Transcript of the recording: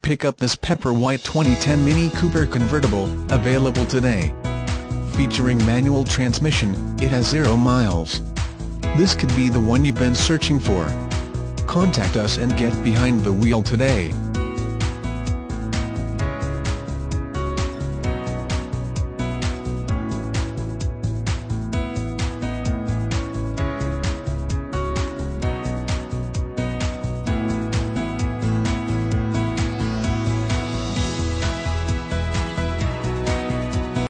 pick up this pepper white 2010 Mini Cooper convertible, available today. Featuring manual transmission, it has 0 miles. This could be the one you've been searching for. Contact us and get behind the wheel today.